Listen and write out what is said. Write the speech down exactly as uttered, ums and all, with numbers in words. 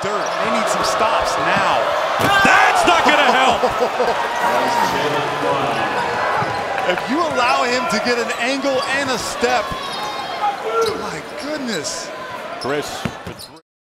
dirt. They need some stops now. That's not going to help. If you allow him to get an angle and a step, my goodness. Chris.